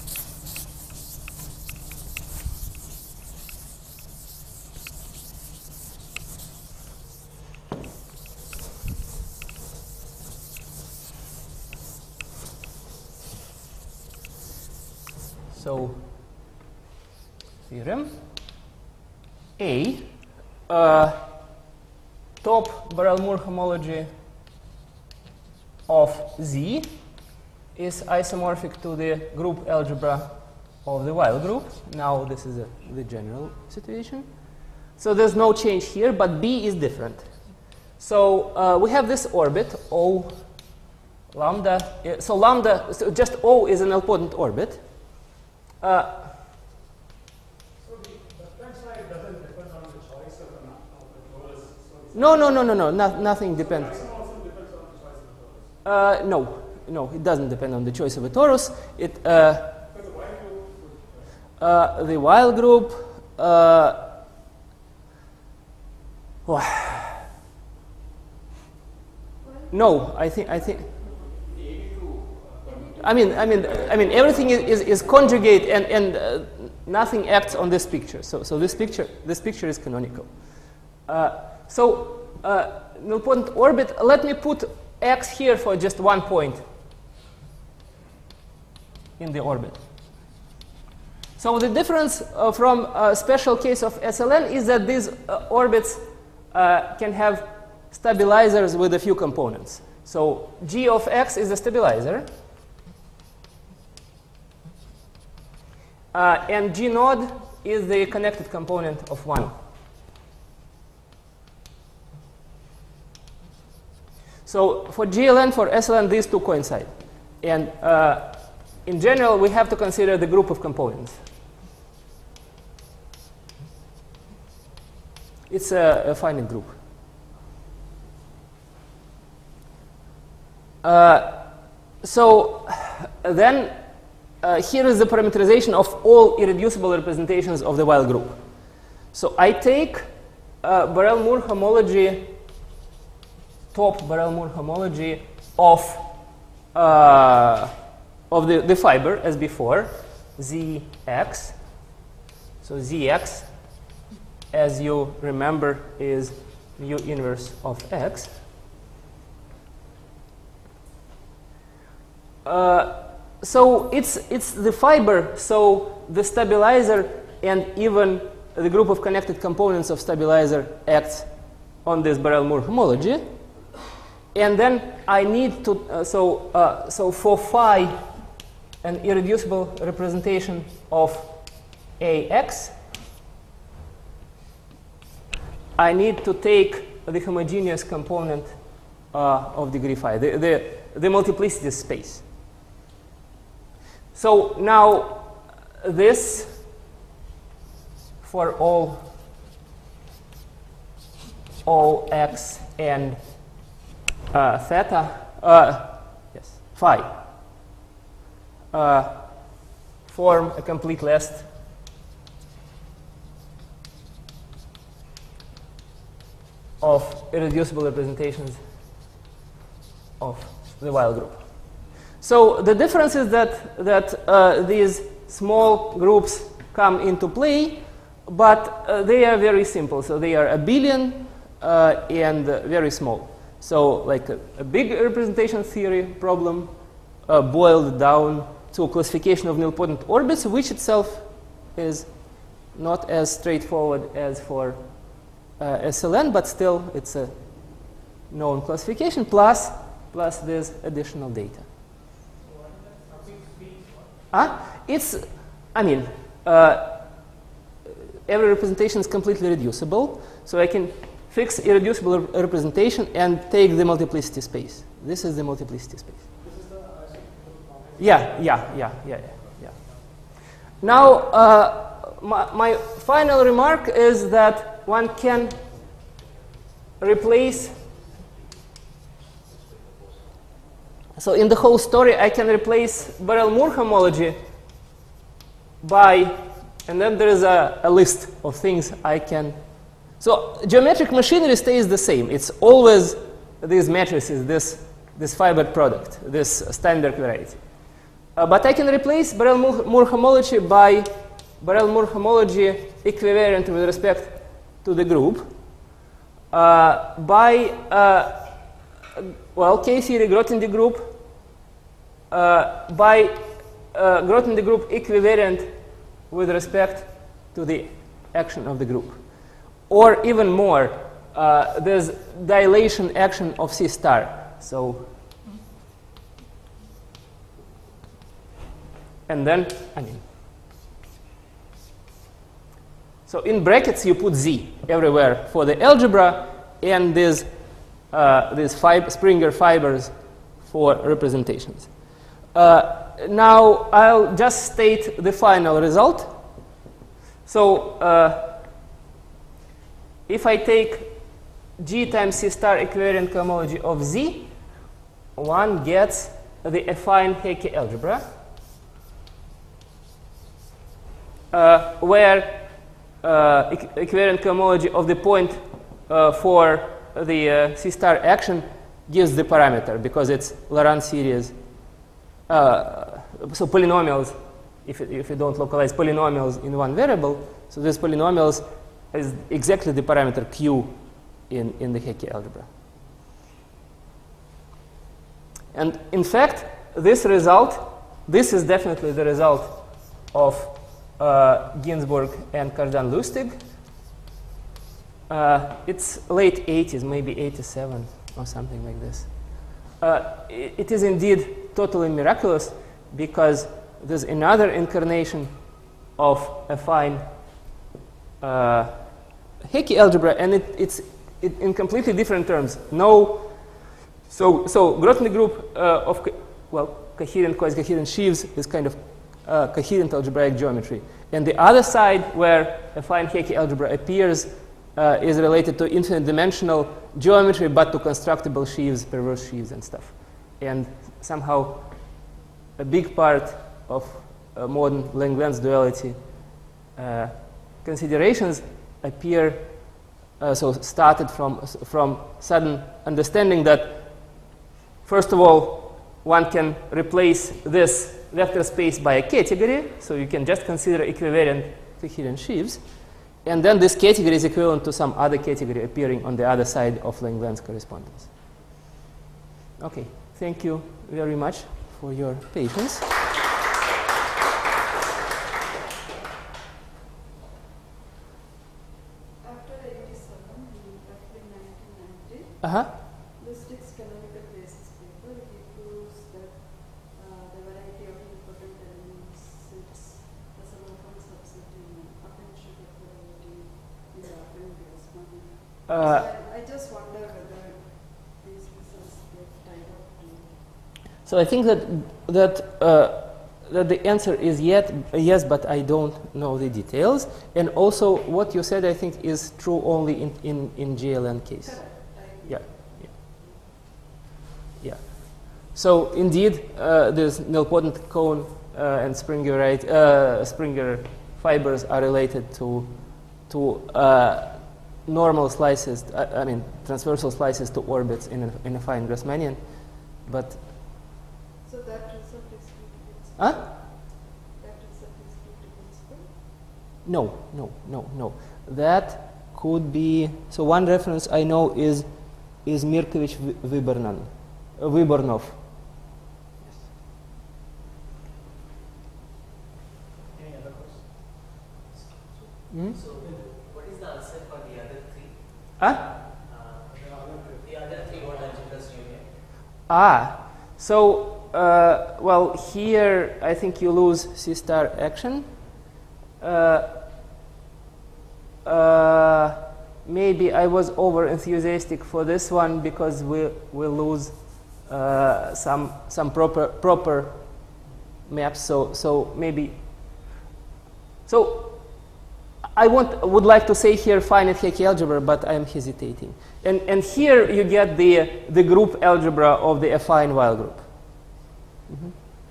So, theorem A, uh, top Borel-Moore homology of Z is isomorphic to the group algebra of the Weil group. Now this is a, the general situation. So there's no change here, but B is different. So uh, we have this orbit, O lambda. So lambda, so just O is an nilpotent orbit. Uh, So the, the flag side doesn't depend on the choice of the, of the torus. So it's no, no, no, no, no, no, nothing depends. maximum also depends on the choice of the torus. Uh, no, no, it doesn't depend on the choice of a torus. It, uh, But the white group would, uh, the Weil group, uh, no, I think, I think, I mean, I mean, I mean, everything is, is, is conjugate, and, and uh, nothing acts on this picture. So, so this picture, this picture is canonical. Uh, so, uh, nilpotent orbit. Let me put X here for just one point in the orbit. So the difference uh, from a special case of S L N is that these uh, orbits uh, can have stabilizers with a few components. So G of X is a stabilizer. Uh, and G node is the connected component of one. So for G L N, for S L N, these two coincide. And uh, in general, we have to consider the group of components. It's a, a finite group. Uh, so then uh, here is the parameterization of all irreducible representations of the Weil group. So I take uh, Borel-Moore homology, top Borel-Moore homology of uh, of the, the fiber as before, Zx. So Zx, as you remember, is mu inverse of x. Uh, so it's it's the fiber. So the stabilizer and even the group of connected components of stabilizer acts on this Borel-Moore homology. And then I need to uh, so uh, so for phi, an irreducible representation of Ax, I need to take the homogeneous component uh, of degree phi, the, the, the multiplicity space. So now this for all all x and uh, theta, uh, yes, phi, uh, form a complete list of irreducible representations of the Weil group. So the difference is that, that uh, these small groups come into play, but uh, they are very simple. So they are abelian uh, and uh, very small. So like a, a big representation theory problem uh, boiled down to a classification of nilpotent orbits, which itself is not as straightforward as for uh, S L N, but still it's a known classification, plus, plus this additional data. Huh? It's, I mean, uh, every representation is completely reducible, so I can fix irreducible re representation and take the multiplicity space. This is the multiplicity space. This is the uh, Yeah, yeah, yeah, yeah, yeah. Now, uh, my, my final remark is that one can replace. So in the whole story, I can replace Borel-Moore homology by, and then there is a, a list of things I can. So geometric machinery stays the same. It's always these matrices, this, this fiber product, this standard variety. Uh, but I can replace Borel-Moore homology by Borel-Moore homology equivariant with respect to the group uh, by, uh, well, K-theory Grothendieck group uh, by uh, Grothendieck group equivariant with respect to the action of the group. Or even more, uh, there's dilation action of C star. So, and then, I mean, so in brackets you put Z everywhere for the algebra and these, uh, these fib Springer fibers for representations. Uh, now I'll just state the final result. So uh, if I take G times C star equivariant cohomology of Z, one gets the affine Hecke algebra, uh, where uh, equivariant cohomology of the point uh, for the uh, C star action gives the parameter because it's Laurent series. Uh, so polynomials, if, it, if you don't localize polynomials in one variable, so these polynomials is exactly the parameter Q in, in the Hecke algebra. And in fact, this result, this is definitely the result of uh, Ginzburg and Cardan-Lustig. Uh, it's late eighties, maybe eighty-seven or something like this. Uh, it, it is indeed totally miraculous because there's another incarnation of affine uh, Hecke algebra, and it, it's it, in completely different terms. No, so so Grothendieck group uh, of co well coherent quasi-coherent sheaves is kind of uh, coherent algebraic geometry, and the other side where affine Hecke algebra appears uh, is related to infinite dimensional geometry, but to constructible sheaves, perverse sheaves, and stuff. And somehow a big part of uh, modern Langlands duality uh, considerations appear, uh, so started from, from sudden understanding that, first of all, one can replace this vector space by a category, so you can just consider equivariant coherent sheaves, and then this category is equivalent to some other category appearing on the other side of Langlands correspondence. Okay, thank you very much for your patience. After eighty-seven, roughly nineteen ninety, Uh-huh. Listic's canonical basis paper, he proves that uh, the variety of important elements sits as an open subset in appendage variety in the appendage. Uh, So I, I just wonder whether these results get tied up to. So I think that that uh, that the answer is yet yes, but I don't know the details. And also, what you said, I think, is true only in in, in G L N case. Correct. I- Yeah, yeah, yeah. So indeed, uh, this nilpotent cone uh, and Springer right, uh, Springer fibers are related to to uh, normal slices. Uh, I mean, transversal slices to orbits in a, in a fine Grassmannian, but. So that result is due to principle? Huh? That result is due to principle? No, no, no, no. That could be, so one reference I know is is Mirkovich Vybornan, uh, Vybornov. Yes. Any other questions? Hmm? So, what is the answer for the other three? Huh? Uh, the other three, what algebras do you get? Ah, so, uh, well, here I think you lose C star action. Uh, uh, maybe I was over enthusiastic for this one because we we lose uh, some some proper proper maps. So so maybe. So I want would like to say here finite Hecke algebra, but I am hesitating. And and here you get the the group algebra of the affine Weyl group. Mm-hmm.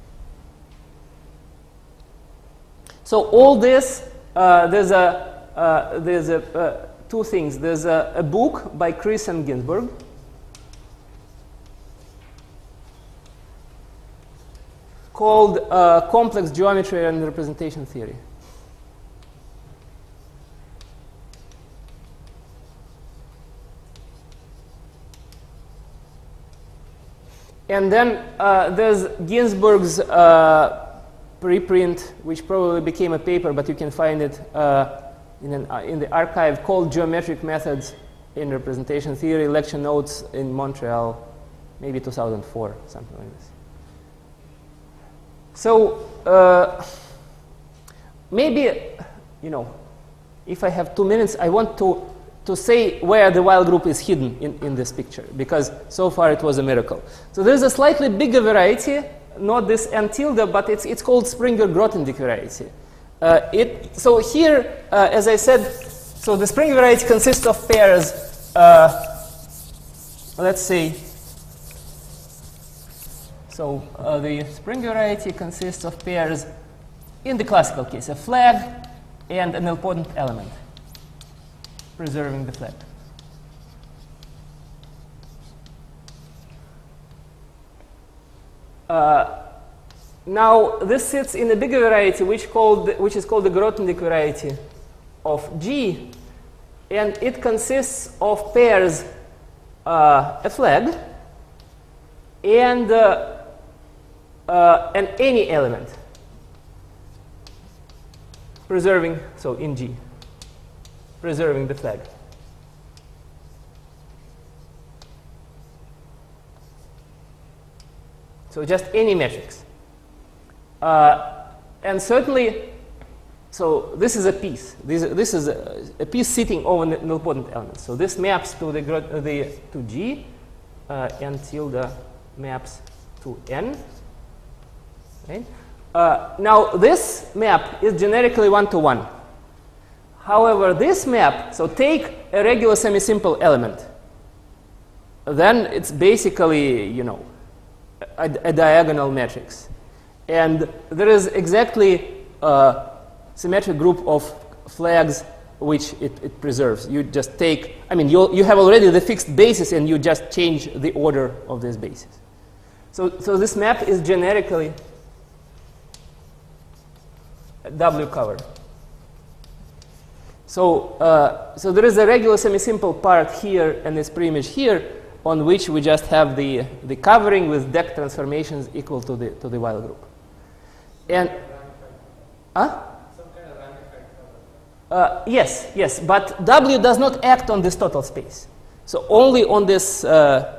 So all this uh, there's a uh, there's a uh, two things. There's a, a book by Chris and Ginsburg called uh, Complex Geometry and Representation Theory. And then uh, there's Ginsburg's uh, preprint, which probably became a paper, but you can find it uh, in, an, uh, in the archive, called Geometric Methods in Representation Theory, lecture notes in Montreal, maybe two thousand four, something like this. So uh, maybe, you know, if I have two minutes, I want to to say where the Weyl group is hidden in, in this picture, because so far it was a miracle. So there's a slightly bigger variety, not this N tilde, but it's, it's called Springer-Grothendieck variety. Uh, it, so here, uh, as I said, so the Springer variety consists of pairs, uh, let's say, so uh, the Springer variety consists of pairs, in the classical case, a flag and an nilpotent element, preserving the flag. Uh, now, this sits in a bigger variety, which, called, which is called the Grothendieck variety of G, and it consists of pairs, uh, a flag, and, uh, uh, and any element, preserving, so in G. Preserving the flag. So just any matrix. Uh, and certainly, so this is a piece. This, this is a, a piece sitting over nilpotent elements. So this maps to the, uh, the to G, uh, N tilde maps to N. Right? Uh, now this map is generically one to one. However, this map, so take a regular semi-simple element, then it's basically, you know, a, a diagonal matrix. And there is exactly a symmetric group of flags which it, it preserves. You just take, I mean, you you have already the fixed basis, and you just change the order of this basis. So, so this map is generically W covered. So, uh, so there is a regular semi-simple part here and this preimage here, on which we just have the the covering with deck transformations equal to the to the while group. And huh? Uh, yes, yes, but W does not act on this total space. So only on this. Uh,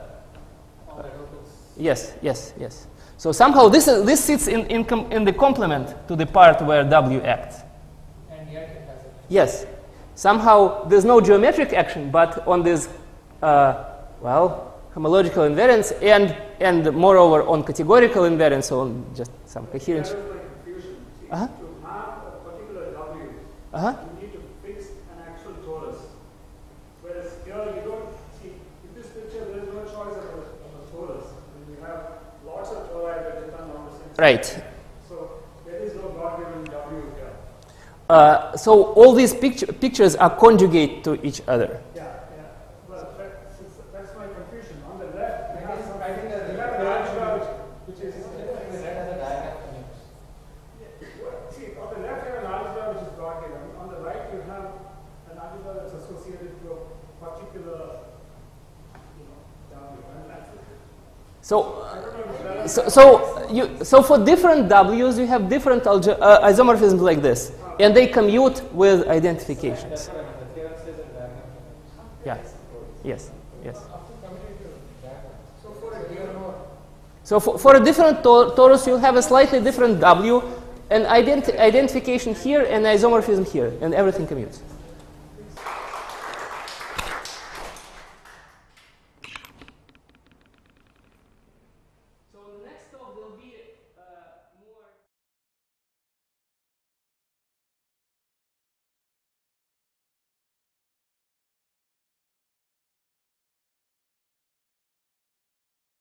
yes, yes, yes. So somehow this is, this sits in in, com in the complement to the part where W acts. And yet it has a Yes, somehow there's no geometric action, but on this, uh, well, homological invariance, and and moreover on categorical invariance, so on just some coherence. There is like confusion. See, Uh-huh. to map a particular W, Uh-huh. you need to fix an actual torus. Whereas here you don't see, in this picture there is no choice of a, of a torus. And you have lots of tori that depend on the same. Right. So there is no God-given W here. Uh, so all these picture, pictures are conjugate to each other. Yeah, yeah. Well, that, since that's my confusion. On the left, you I have guess- some, I think that you the- have an algebra which, which is. the red has a diagram connects. Well, see, on the left you have an algebra which is God-given. On the right you have an algebra that's associated to a particular, you know, W. And that's it. So, I don't know if that so, so you so for different W's you have different alge- uh, isomorphisms like this, and they commute with identifications. That's what I mean. The theorem says a diagram connects. Yeah. Yes. Yes. So for a given So for, for a different tor torus, you'll have a slightly different W, an identi identification here, and isomorphism here, and everything commutes.